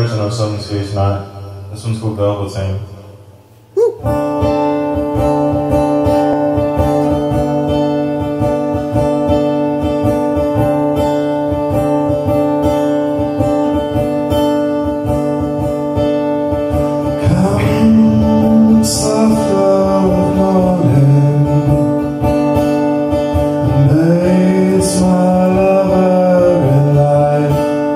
Original Southern Swedish Night. This one's called Velveteen. Come, soft glow of morning, bathes my lover in light.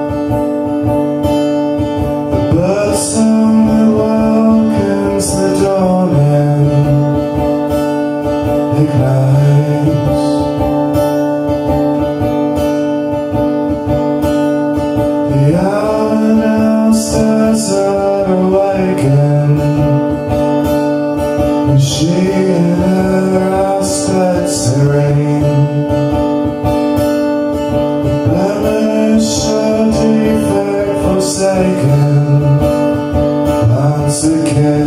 The birdsong that welcomes the dawning ignites. The hour now stirs her awaken, and she in her aspect serene, blemish or defect forsaken, once again.